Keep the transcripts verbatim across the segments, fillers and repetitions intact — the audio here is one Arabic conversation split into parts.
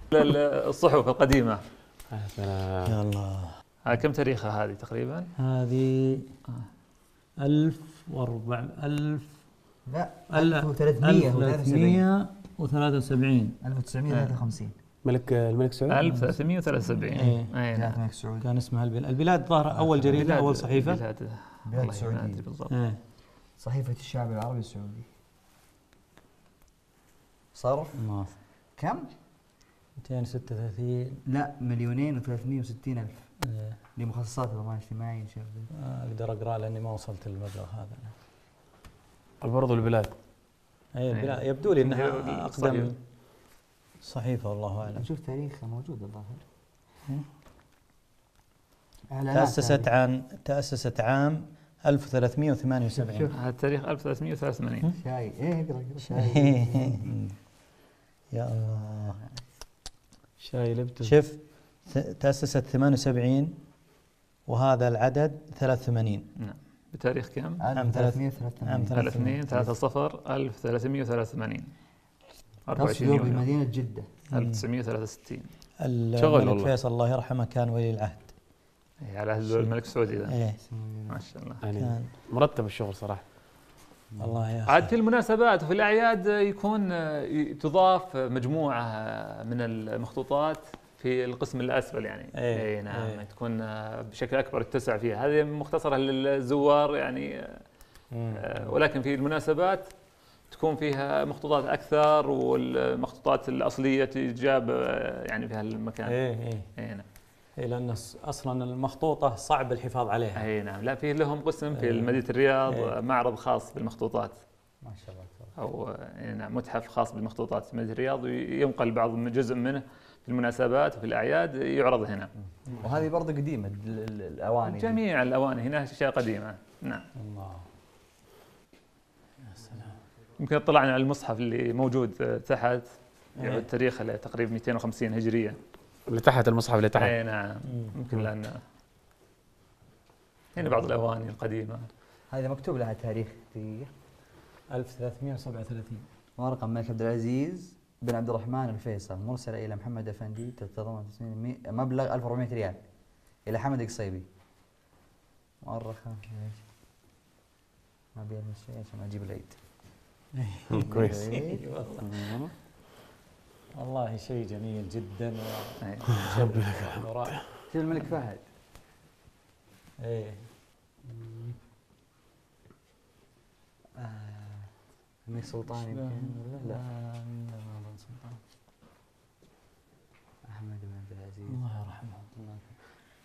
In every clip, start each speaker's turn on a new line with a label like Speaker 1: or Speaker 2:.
Speaker 1: الصحف القديمة.
Speaker 2: يا سلام.
Speaker 3: يا الله.
Speaker 1: كم تاريخها هذه تقريبا؟
Speaker 3: هذه ألف وأربع ألف
Speaker 4: لا ألف وثلاثمئة
Speaker 3: وثلاثة وسبعين
Speaker 4: ألف وتسعمئة وثلاثة وخمسين.
Speaker 2: ملك الملك سعود
Speaker 1: ألف وثلاثمئة وثلاثة وسبعين.
Speaker 3: ايه
Speaker 4: الملك سعود
Speaker 3: كان اسمها البلاد. البلاد ظهر أول جريدة أول صحيفة.
Speaker 1: بلاد
Speaker 4: بلاد السعودية
Speaker 1: بالضبط.
Speaker 3: ايه.
Speaker 4: صحيفة الشعب العربي السعودي. صرف
Speaker 3: ما
Speaker 4: كم؟
Speaker 3: مئتين وستة وثلاثين.
Speaker 4: لا مليونين وثلاثمئة وستين ألف.
Speaker 3: ايه.
Speaker 4: لمخصصات الضمان الاجتماعي شيء.
Speaker 3: أقدر أقرأ لأني ما وصلت للمبلغ هذا.
Speaker 2: برضو البلاد.
Speaker 3: اي البلاد يبدو لي انها اقدم صحيفه والله اعلم.
Speaker 4: نشوف تاريخها موجود الظاهر.
Speaker 3: تأسست عام تأسست عام ألف وثلاثمئة وثمانية وسبعين.
Speaker 1: هذا التاريخ ألف وثلاثمئة وثلاثة وثمانين.
Speaker 4: شاي ايه اقرا اقرا شاي.
Speaker 3: يا الله.
Speaker 2: شاي لبته.
Speaker 3: شوف تأسست ثمانية وسبعين وهذا العدد ثلاثة وثمانين.
Speaker 1: نعم. بتاريخ كم؟
Speaker 4: عام ثلاثمئة وثلاثة
Speaker 1: اثنين ثلاثة صفر ألف وثلاثمئة وثلاثة وثمانين.
Speaker 4: أربعة وعشرين يوم بمدينة جدة.
Speaker 1: ألف وتسعمئة وثلاثة وستين.
Speaker 3: الملك فيصل الله يرحمه كان ولي العهد.
Speaker 1: اي على عهد الملك السعودي ذا.
Speaker 3: ايه
Speaker 1: ما شاء الله.
Speaker 2: يعني مرتب الشغل صراحة.
Speaker 3: الله يا أخي.
Speaker 1: عاد في المناسبات وفي الأعياد يكون تضاف مجموعة من المخطوطات في القسم الأسفل يعني.
Speaker 3: ايه,
Speaker 1: اي نعم.
Speaker 3: ايه.
Speaker 1: تكون بشكل أكبر تتسع فيها. هذه مختصرة للزوار يعني. آه ولكن في المناسبات تكون فيها مخطوطات أكثر والمخطوطات الأصلية تجاب يعني في هالمكان.
Speaker 3: ايه ايه.
Speaker 1: اي نعم.
Speaker 3: اي لأن أصلا المخطوطة صعب الحفاظ عليها.
Speaker 1: اي نعم. لا في لهم قسم في مدينة الرياض
Speaker 3: ايه.
Speaker 1: معرض خاص بالمخطوطات.
Speaker 4: ما شاء الله.
Speaker 1: أو نعم متحف خاص بالمخطوطات في مدينة الرياض وينقل بعض جزء منه في المناسبات وفي الأعياد يعرض هنا.
Speaker 4: وهذه برضه قديمة الأواني.
Speaker 1: جميع الأواني هنا أشياء قديمة. نعم.
Speaker 3: الله. يا سلام.
Speaker 1: يمكن اطلعنا على المصحف اللي موجود تحت يعود
Speaker 3: ايه.
Speaker 1: تاريخه تقريبا مئتين وخمسين هجرية.
Speaker 2: اللي تحت المصحف اللي تحت.
Speaker 1: اي نعم. يمكن لأن هنا بعض الأواني القديمة.
Speaker 4: هذا مكتوب لها تاريخ دقيقة.
Speaker 3: ألف وثلاثمئة وسبعة وثلاثين.
Speaker 4: ورقة الملك عبد العزيز بن عبد الرحمن الفيصل مرسلة إلى محمد أفندي تتضمن مبلغ ألف وأربعمئة ريال إلى حمد القصيبي. مؤرخة ما بيها شيء عشان أجيب العيد.
Speaker 2: كويس.
Speaker 3: والله شيء جميل جدا.
Speaker 2: شوف
Speaker 4: شوف الملك فهد.
Speaker 3: ايه.
Speaker 4: الملك سلطان يمكن ولا لا؟
Speaker 3: لا سلطان.
Speaker 4: أحمد بن عبد العزيز.
Speaker 3: الله يرحمه.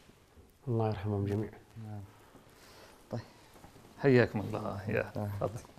Speaker 2: الله يرحمهم جميعا.
Speaker 4: طيب
Speaker 1: حياكم الله. يا تفضل.